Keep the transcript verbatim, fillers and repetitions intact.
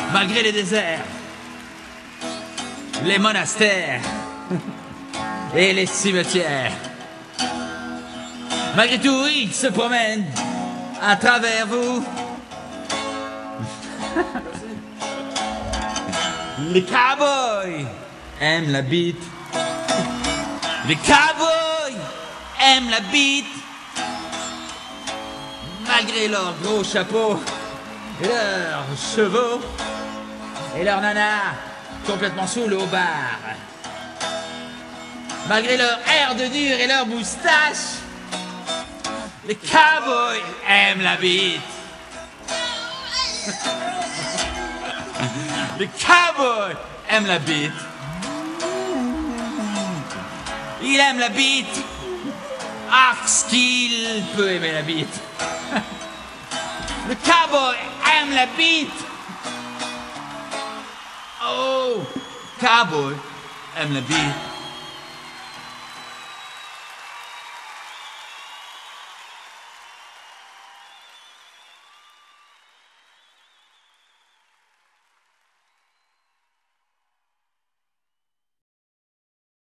Malgré les déserts, les monastères et les cimetières, malgré tout, il se promène à travers vous. Les cowboys aiment la bite. Les cowboys aiment la bite. Malgré leurs gros chapeaux et leurs chevaux et leurs nanas complètement sous le bar. Malgré leur air de dur et leur moustache, les cowboys aiment la bite. Les cowboys aiment la bite. Il aime la bite. Ah, ce qu'il peut aimer la bite. Le cowboy aime la bite. Oh, cowboy aime la bite.